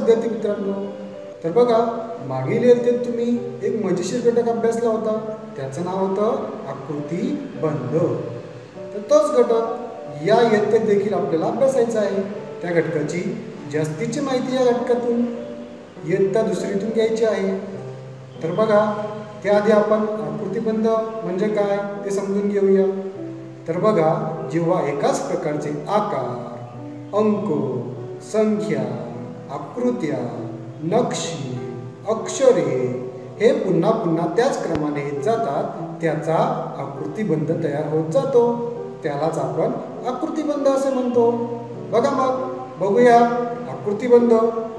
विद्यार्थी मित्रांनो, तर बघा मागील इयत्तेत तुम्ही एक मजेशीर घटक अभ्यासला होता. त्याचं नाव होतं आकृतीबंध. तर तोच घटक या इयत्तेत देखील आपल्याला अभ्यासायचा आहे. त्या घटकाची जास्तीची माहिती या घटकातून इयत्ता दुसरीतून घ्यायची आहे. तर बघा त्याआधी आपण आकृतीबंध म्हणजे काय ते समजून घेऊया. तर बघा, जेव्हा एकाच प्रकारचे आकार, अंक, संख्या, आकृत्या, नक्षी, अक्षरे हे पुन्हा पुन्हा त्याच क्रमाने येत जातात, त्याचा आकृतीबंध तयार होत जातो. त्यालाच आपण आकृतीबंध असे म्हणतो. बघा मग बघूया आकृतीबंध